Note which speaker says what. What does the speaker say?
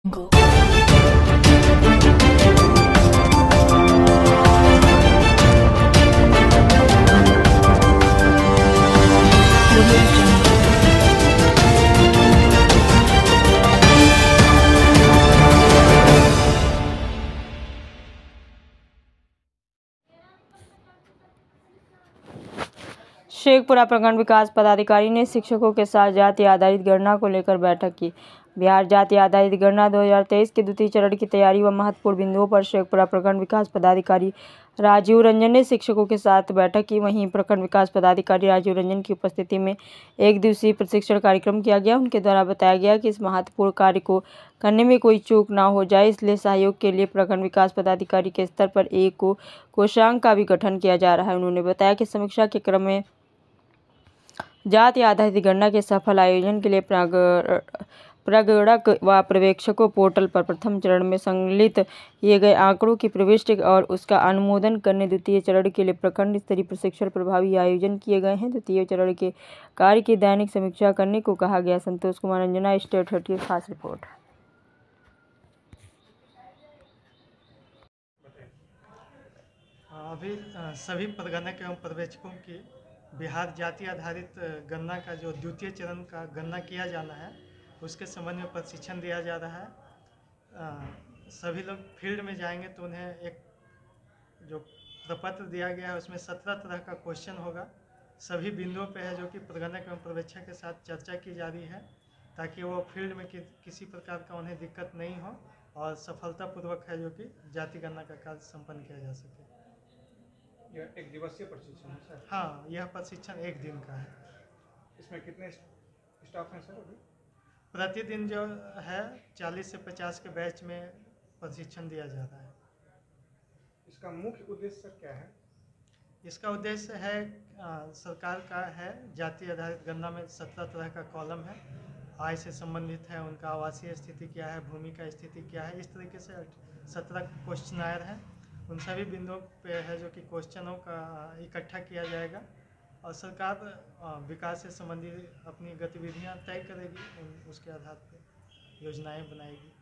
Speaker 1: Go. Sheikhpura प्रखंड विकास पदाधिकारी ने शिक्षकों के साथ जाति आधारित गणना को लेकर बैठक की। बिहार जाति आधारित गणना 2023 के द्वितीय चरण की तैयारी व महत्वपूर्ण बिंदुओं पर शेखपुरा प्रखंड विकास पदाधिकारी राजीव रंजन ने शिक्षकों के साथ बैठक की। वहीं प्रखंड विकास पदाधिकारी राजीव रंजन की उपस्थिति में एक दिवसीय प्रशिक्षण कार्यक्रम किया गया। उनके द्वारा बताया गया कि इस महत्वपूर्ण कार्य को करने में कोई चूक ना हो जाए, इसलिए सहयोग के लिए प्रखंड विकास पदाधिकारी के स्तर पर एक कोषांग का भी गठन किया जा रहा है। उन्होंने बताया कि समीक्षा के क्रम में जाति आधारित गणना के सफल आयोजन के लिए प्रगणक व पर्यवेक्षकों पोर्टल पर प्रथम चरण में संकलित किए गए आंकड़ों की प्रविष्टि और उसका अनुमोदन करने द्वितीय चरण के लिए प्रखंड स्तरीय प्रशिक्षण प्रभावी आयोजन किए गए हैं। द्वितीय चरण के कार्य की दैनिक समीक्षा करने को कहा गया। संतोष कुमार अंजना, स्टेट 30 खास रिपोर्ट।
Speaker 2: अभी सभी प्रगणक एवं पर्यवेक्षकों की बिहार जाति आधारित गणना का जो द्वितीय चरण का गणना किया जाना है उसके संबंध में प्रशिक्षण दिया जा रहा है। सभी लोग फील्ड में जाएंगे तो उन्हें एक जो प्रपत्र दिया गया है उसमें 17 तरह का क्वेश्चन होगा। सभी बिंदुओं पे है जो कि प्रगणक एवं पर्यवेक्षक के साथ चर्चा की जा रही है ताकि वो फील्ड में किसी प्रकार का उन्हें दिक्कत नहीं हो और सफलतापूर्वक है जो कि जाति गणना का कार्य संपन्न किया जा सके।
Speaker 3: यह एक दिवसीय प्रशिक्षण है सर?
Speaker 2: हाँ, यह प्रशिक्षण एक दिन का है।
Speaker 3: इसमें कितने स्टाफ हैं सर अभी?
Speaker 2: प्रतिदिन जो है 40 से 50 के बैच में प्रशिक्षण दिया जा रहा है।
Speaker 3: इसका मुख्य उद्देश्य सर क्या है?
Speaker 2: इसका उद्देश्य है सरकार का है जाति आधारित गणना में 17 तरह का कॉलम है। आय से संबंधित है, उनका आवासीय स्थिति क्या है, भूमि का स्थिति क्या है, इस तरीके से 17 क्वेश्चनायर हैं। उन सभी बिंदुओं पे है जो कि क्वेश्चनों का इकट्ठा किया जाएगा और सरकार विकास से संबंधित अपनी गतिविधियां तय करेगी, उसके आधार पर योजनाएं बनाएगी।